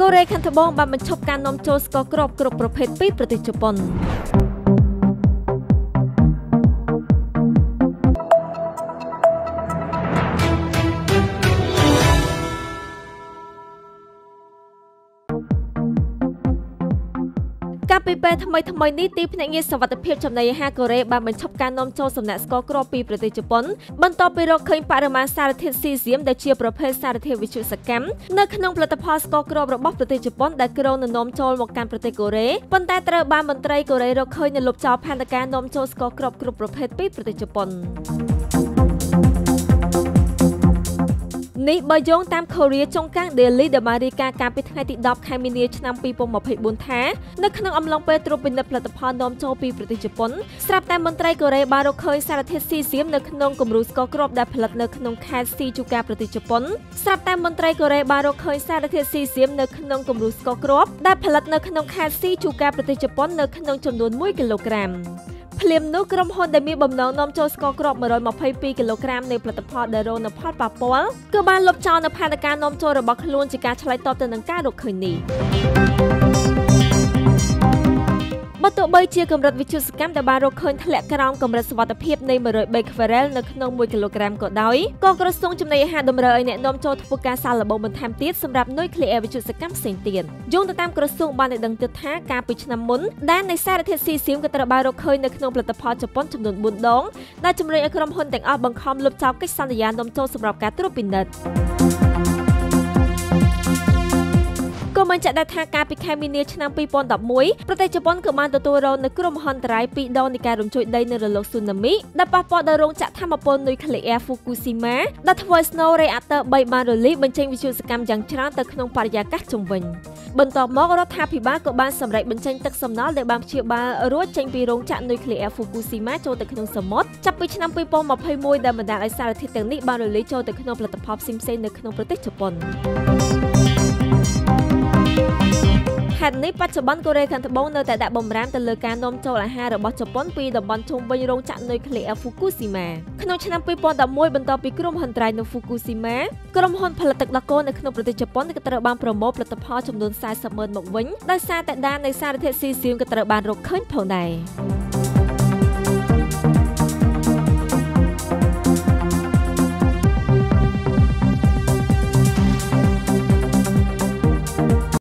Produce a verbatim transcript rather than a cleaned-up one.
កូរ៉េខាងត្បូងបានបញ្ឈប់ការនាំចូលស្ករគ្រាប់គ្រប់ប្រភេទពីប្រទេសជប៉ុនកាលពីពេលថ្មីថ្មីនេះទីភ្នាក់ងារសវត្ថិភាពចំណីអាហារកូរ៉េបានបញ្ឈប់ការនាំចូលសំណាក់ស្ករគ្រាប់ពីប្រទេសជប៉ុនបន្ទាប់ពីរកឃើញបរិមាណសារធាតុស៊ីសៀមដែលជាប្រភេទសារធាតុវិទ្យុសកម្មនៅក្នុងផលិតផលស្ករគ្រាប់របស់ប្រទេសជប៉ុនដែលគ្រោងនឹងនាំចូលមកកាន់ប្រទេសកូរ៉េប៉ុន្តែត្រូវបានមន្ត្រីកូរ៉េរកឃើញនៅលុបចោលផែនការនាំចូលស្ករគ្រាប់គ្រប់ប្រភេទពីប្រទេសជប៉ុននេះបើយោងតាម Korea ចុងកាង Daily ដែលបានរាយការណ៍កាលពីថ្ងៃទីដប់ខែមីនាឆ្នាំពីរពាន់ម្ភៃបួនថានៅក្នុងអំឡុងពេលត្រួតពិនិត្យផលិតផលនាំចូលពីប្រទេសជប៉ុនស្រាប់តែមន្ត្រីកូរ៉េបានរកឃើញសារធាតុស៊ីសៀមនៅក្នុងគំរូស្ករគ្រាប់ដែលផលិតនៅក្នុងខេត្តស៊ីជូកាប្រទេសជប៉ុនស្រាប់តែមន្ត្រីកូរ៉េបានរកឃើញសារធាតុស៊ីសៀមនៅក្នុងគំរូស្ករគ្រាប់ដែលផលិតនៅក្នុងខេត្តស៊ីជូកាប្រទេសជប៉ុននៅក្នុងចំនួនមួយគីឡូក្រាមភ្លាមនោះក្រុមហ៊ុនដែលមានបំណងនាំចូលស្ករគ្រាប់មួយរយម្ភៃពីរគីឡូក្រាមនៃផលិតផលដែលរងនូវផលប៉ះពាល់គឺបានលុបចោលនៅផែនការនាំចូលរបស់ខ្លួនជាការឆ្លើយតបទៅនឹងការរកឃើញនេះបើទោះបីជាកម្រិតវិទ្យុសកម្មដែលបានរកឃើញធ្លាក់ក្រោមកម្រិតសុវត្ថិភាពនៃមួយរយបេក្វរ៉ែលនៅក្នុងមួយគីឡូក្រាមក៏ដោយក៏ក្រសួងចំណីអាហារតម្រូវឲ្យអ្នកនាំចូលធ្វើការសាកល្បងបន្ថែមទៀតសម្រាប់នុយក្លេអ៊ែរវិទ្យុសកម្មផ្សេងទៀតយោងទៅតាមក្រសួងបានដឹងទៀតថាកាលពីឆ្នាំមុនដែននៃសារធាតុស៊ីសៀមក៏ត្រូវបានរកឃើញនៅក្នុងផលិតផលជប៉ុនចំនួនបួនដងដែលជំរុញឲ្យក្រុមហ៊ុនទាំងអស់បង្ខំលុបចោលកិច្ចសន្យានាំចូលសម្រាប់ការត្រួតពិនិត្យក៏បានចាត់ថាការពីខែមីនាឆ្នាំពីរពាន់ដប់មួយប្រទេសជប៉ុនក៏បានទទួលរងនូវគ្រោះមហន្តរាយពីរដងនៃការរំញ្ជួយដីនៅរលកស៊ូណាមីដែលប៉ះពាល់ដល់រោងចក្រថាមពលនុយក្លេអ៊ែរ Fukushima ដែលធ្វើឲ្យ Snow Reactor បីបានរលាយបញ្ចេញវិទ្យុសកម្មយ៉ាងច្រើនទៅក្នុងបរិយាកាសជុំវិញបន្ទាប់មករដ្ឋាភិបាលក៏បានសម្រេចបញ្ចេញទឹកសំណល់ដែលបានព្យាបាលរួចចេញពីរោងចក្រនុយក្លេអ៊ែរ Fukushima ចូលទៅក្នុងសមុទ្រចាប់ពីឆ្នាំពីរពាន់ម្ភៃមួយដែលបណ្ដាលឲ្យសារធាតុទាំងនេះបានរលាយចូលទៅក្នុងផលិតផលផ្សេងៗនៅក្នុងប្រទេសជប៉ុនហេតុនេះបច្ចុប្បន្នកូរ៉េខាងត្បូងនៅតែដាក់បម្រាមទៅលើការនាំចូលអាហាររបស់ជប៉ុនពីតំបន់ជុំវិញរោងចក្រនុយក្លេអ៊ែរ Fukushima ក្នុងឆ្នាំពីរពាន់ដប់មួយបន្ទាប់ពីគ្រោះមហន្តរាយនៅ Fukushima ក្រុមហ៊ុនផលិតទឹកដោះគោនៅក្នុងប្រទេសជប៉ុនក៏ត្រូវបានប្រមូលផលិតផលចំនួន សែសិបម៉ឺន មកវិញដោយសារតែដាននៃសារធាតុស៊ីសៀមក៏ត្រូវបានរកឃើញផងដែរ